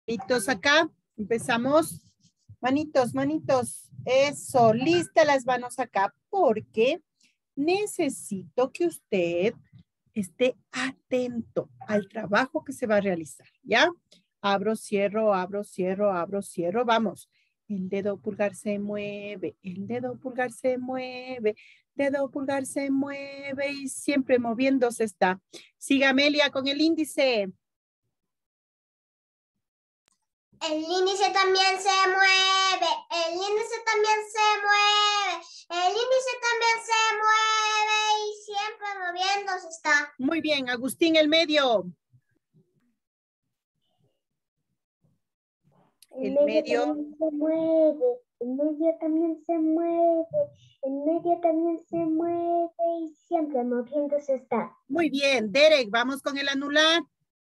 Manitos acá, empezamos. Manitos, manitos. Eso, lista las manos acá porque necesito que usted esté atento al trabajo que se va a realizar, ¿ya? Abro, cierro, abro, cierro, abro, cierro. Vamos. El dedo pulgar se mueve, el dedo pulgar se mueve, dedo pulgar se mueve y siempre moviéndose está. Siga Amelia con el índice. El índice también se mueve, el índice también se mueve, el índice también se mueve y siempre moviéndose está. Muy bien, Agustín, el medio. El medio también se mueve, el medio también se mueve, el medio también se mueve y siempre moviéndose está. Muy bien, Derek, vamos con el anular.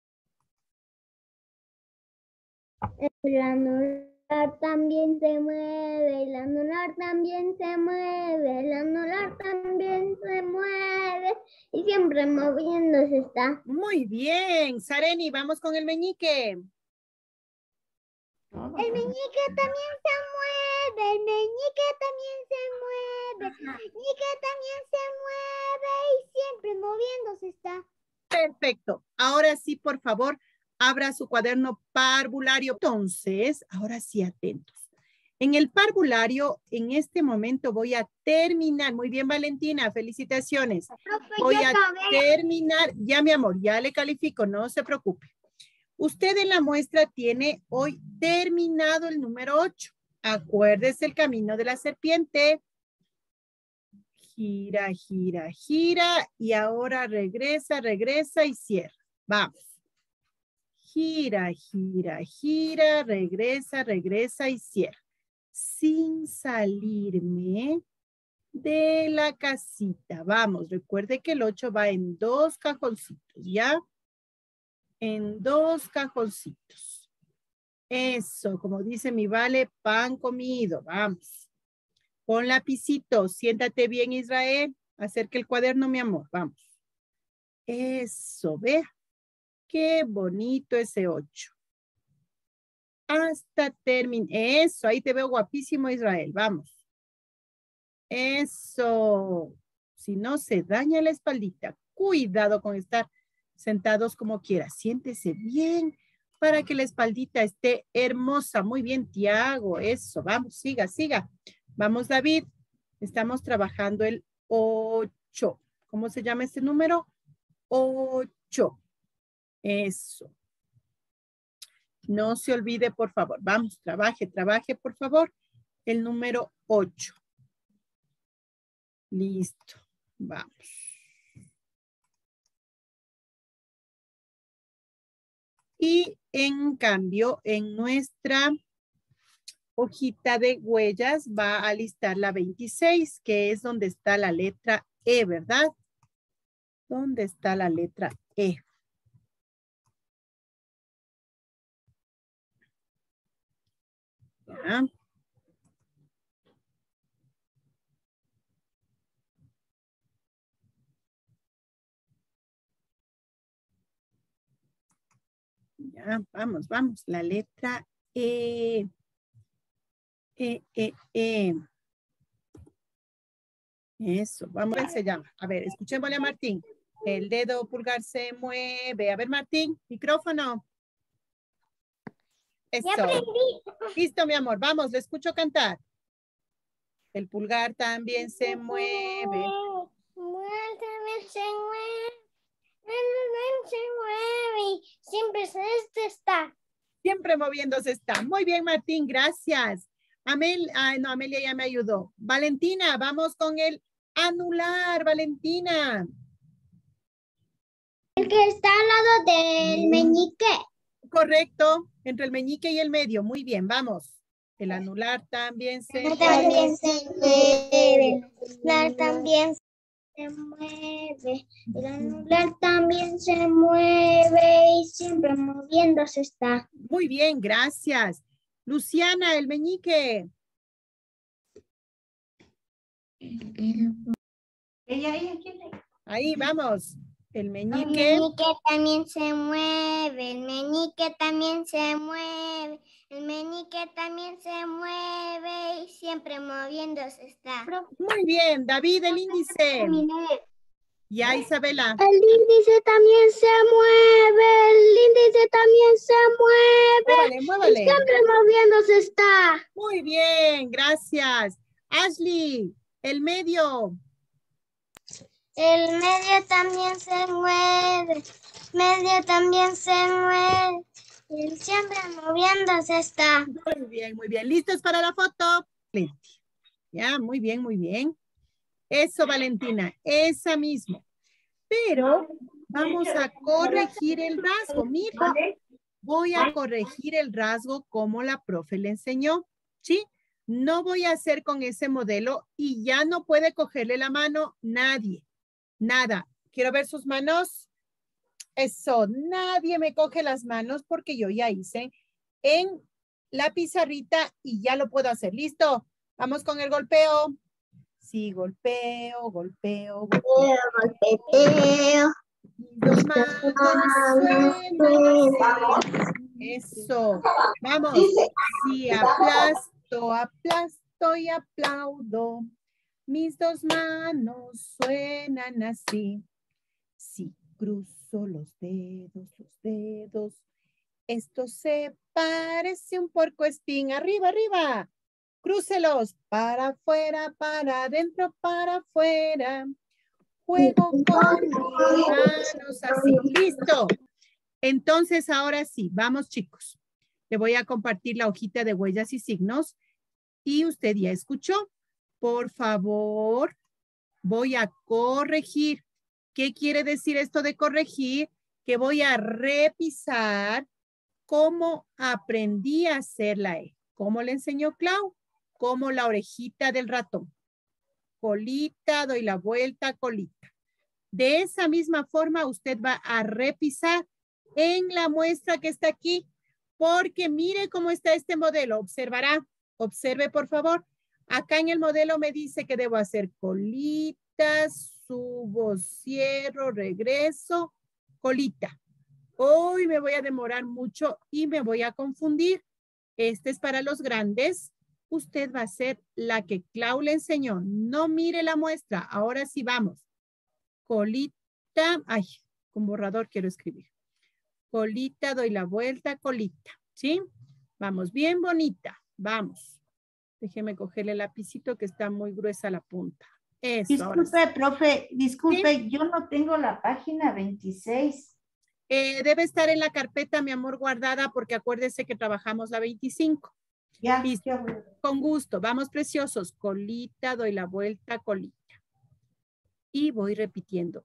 El anular también se mueve, el anular también se mueve, el anular también se mueve y siempre moviéndose está. Muy bien, Sareni, vamos con el meñique. El meñique también se mueve, el meñique también se mueve, el meñique también se mueve y siempre moviéndose está. Perfecto. Ahora sí, por favor, abra su cuaderno parvulario. Entonces, ahora sí, atentos. En el parvulario, en este momento voy a terminar. Muy bien, Valentina, felicitaciones. Voy a terminar. Ya, mi amor, ya le califico, no se preocupe. Usted en la muestra tiene hoy terminado el número 8. Acuérdese el camino de la serpiente. Gira, gira, gira. Y ahora regresa, regresa y cierra. Vamos. Gira, gira, gira. Regresa, regresa y cierra. Sin salirme de la casita. Vamos, recuerde que el 8 va en 2 cajoncitos, ¿ya? En 2 cajoncitos. Eso, como dice mi Vale, pan comido. Vamos. Pon lapicito. Siéntate bien, Israel. Acerca el cuaderno, mi amor. Vamos. Eso, vea. Qué bonito ese 8. Hasta terminar. Eso, ahí te veo guapísimo, Israel. Vamos. Eso. Si no se daña la espaldita. Cuidado con estar sentados como quiera. Siéntese bien para que la espaldita esté hermosa. Muy bien, Tiago. Eso. Vamos, siga, siga. Vamos, David. Estamos trabajando el 8. ¿Cómo se llama este número? 8. Eso. No se olvide, por favor. Vamos, trabaje, trabaje, por favor. El número 8. Listo. Vamos. Y en cambio, en nuestra hojita de huellas va a listar la 26, que es donde está la letra E, ¿verdad? ¿Dónde está la letra E? ¿Ya? Ya, vamos, vamos. La letra E. Eso, vamos a ver, se llama. A ver, escuchémosle a Martín. El dedo pulgar se mueve. A ver, Martín, micrófono. Eso. Listo, mi amor. Vamos, le escucho cantar. El pulgar también se mueve. También se mueve. Se mueve. Siempre está. Siempre moviéndose está. Muy bien, Martín, gracias. Amelia ya me ayudó. Valentina, vamos con el anular, Valentina. El que está al lado del meñique. Correcto, entre el meñique y el medio. Muy bien, vamos. El anular también se mueve. También se mueve. El anular también se mueve. El anular también se mueve y siempre moviéndose está. Muy bien, gracias. Luciana, el meñique. Ahí, vamos. El El meñique. meñique también se mueve, el meñique también se mueve, el meñique también se mueve y siempre moviéndose está. Muy bien, David, el índice. Terminé. Ya, Isabela. El índice también se mueve, el índice también se mueve Muévale, y muévale. siempre moviéndose está. Muy bien, gracias. Ashley, el medio. El medio también se mueve, medio también se mueve y siempre moviéndose está. Muy bien, muy bien. ¿Listos para la foto? Plenty. Ya, muy bien, muy bien. Eso, Valentina, esa mismo. Pero vamos a corregir el rasgo. Mira, voy a corregir el rasgo como la profe le enseñó. ¿Sí? No voy a hacer con ese modelo y ya no puede cogerle la mano nadie. Nada. Quiero ver sus manos. Eso, nadie me coge las manos porque yo ya hice en la pizarrita y ya lo puedo hacer. ¿Listo? Vamos con el golpeo. Sí, golpeo, golpeo, golpeo. Golpeteo. Dos manos suenan así. Eso. Vamos. Sí, aplasto, aplasto y aplaudo. Mis dos manos suenan así. Sí, cruzo los dedos. Esto se parece un puercoespín. Arriba, arriba. Crúcelos para afuera, para adentro, para afuera. Juego con mis manos así. Listo. Entonces, ahora sí, vamos chicos. Le voy a compartir la hojita de huellas y signos. Y usted ya escuchó. Por favor, voy a corregir. ¿Qué quiere decir esto de corregir? Que voy a repisar cómo aprendí a hacer la E. ¿Cómo le enseñó Clau? Como la orejita del ratón. Colita, doy la vuelta, colita. De esa misma forma, usted va a repisar en la muestra que está aquí, porque mire cómo está este modelo. Observará. Observe, por favor. Acá en el modelo me dice que debo hacer colita, subo, cierro, regreso, colita. Hoy me voy a demorar mucho y me voy a confundir. Este es para los grandes. Usted va a hacer la que Clau le enseñó. No mire la muestra. Ahora sí vamos. Colita. Ay, con borrador quiero escribir. Colita, doy la vuelta, colita. ¿Sí? Vamos, bien bonita. Vamos. Déjeme cogerle el lapicito que está muy gruesa la punta. Eso. Disculpe, profe, disculpe, ¿Sí? yo no tengo la página 26. Debe estar en la carpeta, mi amor, guardada, porque acuérdese que trabajamos la 25. Ya, Listo. ya voy. Con gusto. Vamos, preciosos. Colita, doy la vuelta, colita. Y voy repitiendo.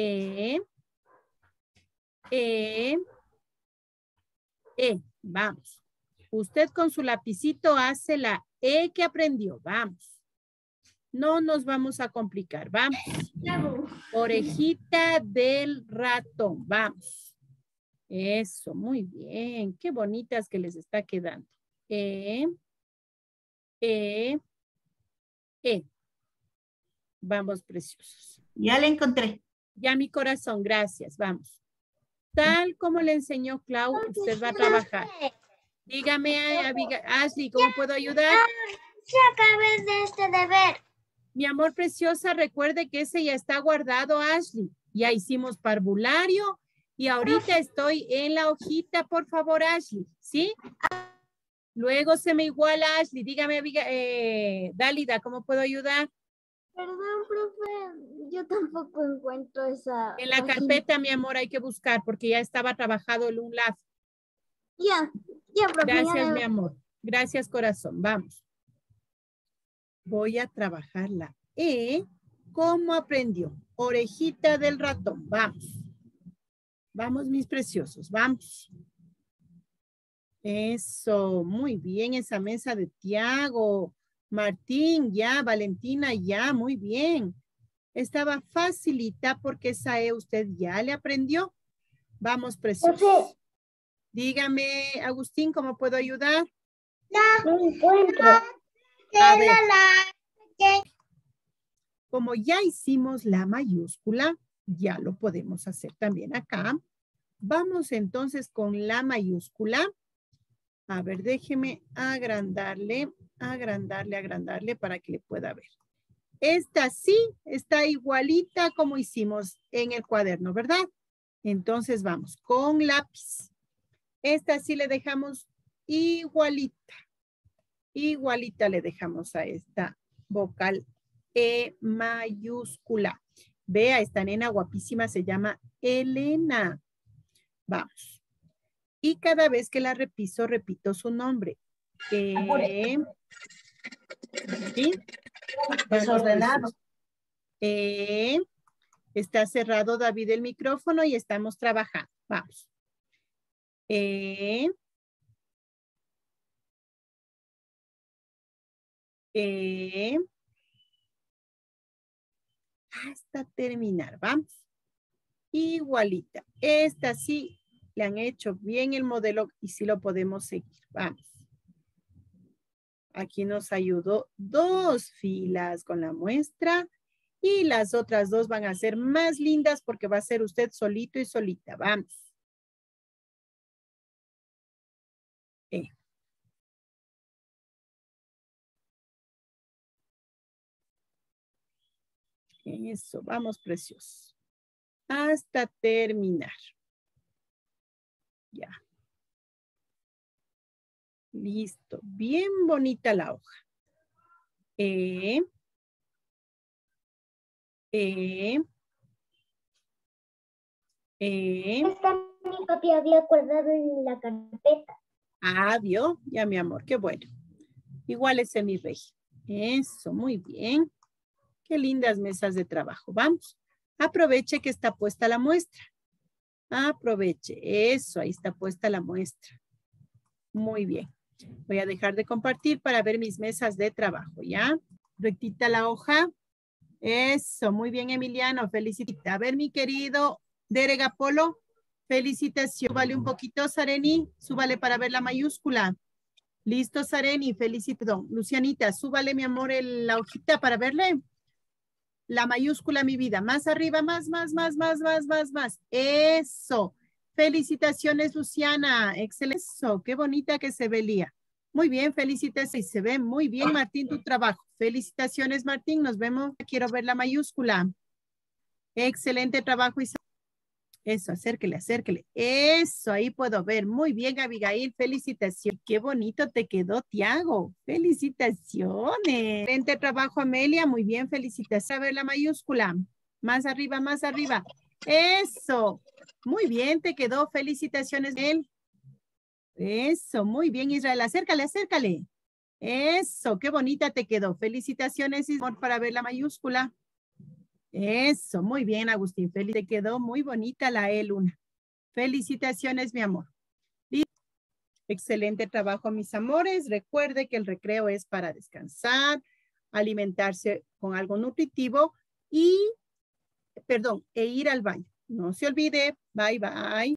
Vamos. Usted con su lapicito hace la E que aprendió. Vamos. No nos vamos a complicar. Vamos. Orejita del ratón. Vamos. Eso, muy bien. Qué bonitas que les está quedando. Vamos, preciosos. Ya la encontré. Ya mi corazón, gracias. Vamos. Tal como le enseñó Clau, usted va a trabajar. Dígame, Ashley, ¿cómo puedo ayudar? Ya acabé de este deber. Mi amor preciosa, recuerde que ese ya está guardado, Ashley. Ya hicimos parvulario y ahorita estoy en la hojita, por favor, Ashley. ¿Sí? Luego se me iguala, Ashley. Dígame, Dálida, ¿cómo puedo ayudar? Perdón, profe, yo tampoco encuentro esa En la página. carpeta, mi amor, hay que buscar porque ya estaba trabajado el UNLAF. Ya, profe. Gracias, mi amor. Gracias, corazón. Vamos. Voy a trabajar la E. ¿Cómo aprendió? Orejita del ratón. Vamos. Vamos, mis preciosos. Vamos. Eso. Muy bien. Esa mesa de Tiago. Martín, ya. Valentina, ya. Muy bien. Estaba facilita porque esa E usted ya le aprendió. Vamos, preciosos. Profe. Dígame, Agustín, ¿cómo puedo ayudar? No encuentro. A ver. Como ya hicimos la mayúscula, Ya lo podemos hacer también acá. Vamos entonces con la mayúscula. A ver, déjeme agrandarle para que le pueda ver. Esta sí está igualita como hicimos en el cuaderno, ¿verdad? Entonces vamos con lápiz. Esta sí le dejamos igualita. Igualita le dejamos a esta vocal E mayúscula. Vea, esta nena guapísima se llama Elena. Vamos. Y cada vez que la repito su nombre. ¿Sí? Desordenado. Está cerrado, David, el micrófono y estamos trabajando. Vamos. Hasta terminar. Vamos. Igualita. Esta sí le han hecho bien el modelo y sí lo podemos seguir. Vamos. Aquí nos ayudó 2 filas con la muestra y las otras 2 van a ser más lindas porque va a ser usted solito y solita. Vamos. Eso, vamos, preciosos. Hasta terminar. Ya. Listo. Bien bonita la hoja. Esta mi papi había guardado en la carpeta. Ah, vio. Ya, mi amor, qué bueno. Igual ese mi rey. Eso, muy bien. Qué lindas mesas de trabajo. Vamos. Aproveche que está puesta la muestra. Aproveche. Eso, ahí está puesta la muestra. Muy bien. Voy a dejar de compartir para ver mis mesas de trabajo, ¿ya? Rectita la hoja. Eso, muy bien, Emiliano. Felicita. A ver, mi querido Derek Apolo. Felicitación. Súbale un poquito, Sareni. Súbale para ver la mayúscula. Listo, Sareni. Felicito. Lucianita, súbale, mi amor, la hojita para verle. La mayúscula, mi vida. Más arriba, más. Eso. Felicitaciones, Luciana. Excelente. Eso, qué bonita que se veía. Muy bien, felicitaciones. Se ve muy bien, Martín, tu trabajo. Felicitaciones, Martín. Nos vemos. Quiero ver la mayúscula. Excelente trabajo, Isabel. Eso, acérquele. Eso, ahí puedo ver. Muy bien, Abigail. Felicitaciones. Qué bonito te quedó, Tiago. Felicitaciones. Excelente trabajo, Amelia. Muy bien, felicitaciones. A ver la mayúscula. Más arriba. Eso. Muy bien, te quedó. Felicitaciones, él. Eso, muy bien, Israel. Acércale. Eso, qué bonita te quedó. Felicitaciones, Ismor, para ver la mayúscula. Eso, muy bien, Agustín. Te quedó muy bonita la E-Luna. Felicitaciones, mi amor. Excelente trabajo, mis amores. Recuerde que el recreo es para descansar, alimentarse con algo nutritivo e ir al baño. No se olvide. Bye.